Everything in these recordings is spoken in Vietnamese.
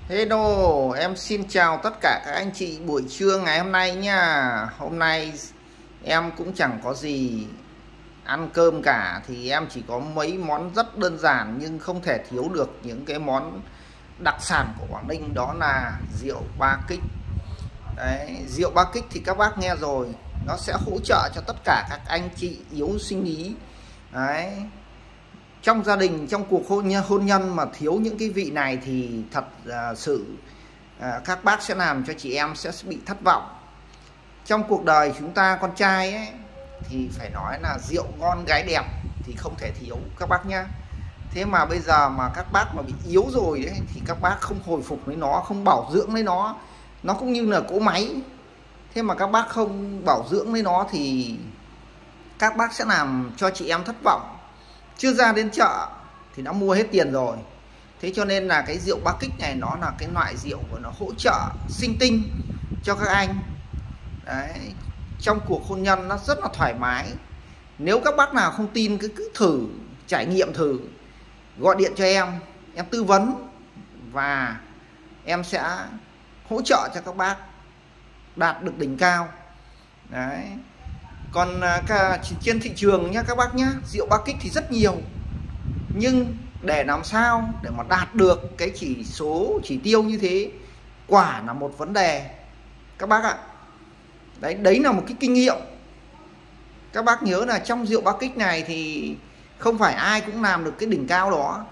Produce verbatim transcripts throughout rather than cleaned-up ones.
Hello, em xin chào tất cả các anh chị buổi trưa ngày hôm nay nha. Hôm nay em cũng chẳng có gì ăn cơm cả, thì em chỉ có mấy món rất đơn giản nhưng không thể thiếu được những cái món đặc sản của Quảng Ninh, đó là rượu Ba Kích. Đấy, rượu Ba Kích thì các bác nghe rồi, nó sẽ hỗ trợ cho tất cả các anh chị yếu sinh lý. Đấy, trong gia đình, trong cuộc hôn nhân, hôn nhân mà thiếu những cái vị này thì thật uh, sự uh, các bác sẽ làm cho chị em sẽ bị thất vọng. Trong cuộc đời chúng ta, con trai ấy, thì phải nói là rượu ngon gái đẹp thì không thể thiếu các bác nhá. Thế mà bây giờ mà các bác mà bị yếu rồi đấy, thì các bác không hồi phục với nó, không bảo dưỡng với nó, nó cũng như là cỗ máy. Thế mà các bác không bảo dưỡng với nó thì các bác sẽ làm cho chị em thất vọng. Chưa ra đến chợ thì đã mua hết tiền rồi. Thế cho nên là cái rượu Ba Kích này nó là cái loại rượu của nó hỗ trợ sinh tinh cho các anh. Đấy, trong cuộc hôn nhân nó rất là thoải mái. Nếu các bác nào không tin cứ cứ thử trải nghiệm thử, gọi điện cho em, em tư vấn và em sẽ hỗ trợ cho các bác đạt được đỉnh cao. Đấy. Còn cả trên thị trường nhá các bác nhá, rượu Ba Kích thì rất nhiều, nhưng để làm sao để mà đạt được cái chỉ số chỉ tiêu như thế quả là một vấn đề các bác ạ. Đấy, đấy là một cái kinh nghiệm. Các bác nhớ là trong rượu Ba Kích này thì không phải ai cũng làm được cái đỉnh cao đó.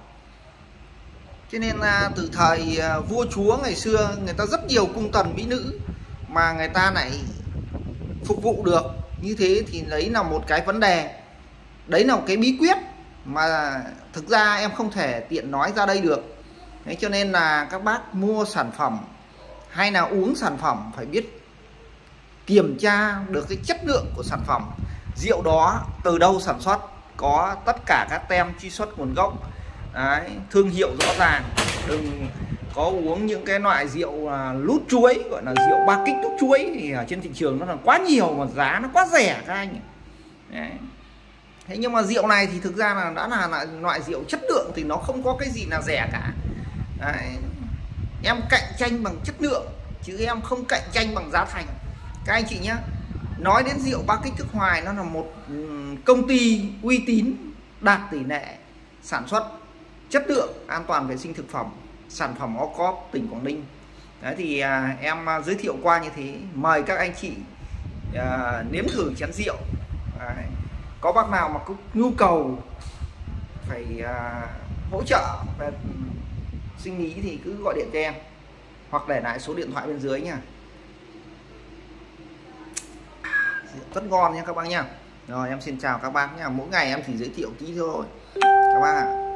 Cho nên là từ thời vua chúa ngày xưa, người ta rất nhiều cung tần mỹ nữ mà người ta lại phục vụ được như thế, thì đấy là một cái vấn đề, đấy là một cái bí quyết mà thực ra em không thể tiện nói ra đây được. Đấy, cho nên là các bác mua sản phẩm hay là uống sản phẩm phải biết kiểm tra được cái chất lượng của sản phẩm, rượu đó từ đâu sản xuất, có tất cả các tem truy xuất nguồn gốc. Đấy, thương hiệu rõ ràng, đừng có uống những cái loại rượu lút chuối, gọi là rượu Ba Kích lút chuối, thì ở trên thị trường nó là quá nhiều mà giá nó quá rẻ các anh. Đấy. Thế nhưng mà rượu này thì thực ra là đã là, là loại rượu chất lượng thì nó không có cái gì là rẻ cả. Đấy. Em cạnh tranh bằng chất lượng chứ em không cạnh tranh bằng giá thành các anh chị nhé. Nói đến rượu Ba Kích Thức Hoài, nó là một công ty uy tín, đạt tỷ lệ sản xuất, chất lượng, an toàn vệ sinh thực phẩm, sản phẩm ô cốp tỉnh Quảng Ninh. Đấy thì à, em à, giới thiệu qua như thế, mời các anh chị à, nếm thử chén rượu. Đấy. Có bác nào mà có nhu cầu phải à, hỗ trợ về sinh lý thì cứ gọi điện cho em hoặc để lại số điện thoại bên dưới nha. Rượu rất ngon nha các bác nha. Rồi em xin chào các bác nha. Mỗi ngày em chỉ giới thiệu tí thôi các bác ạ.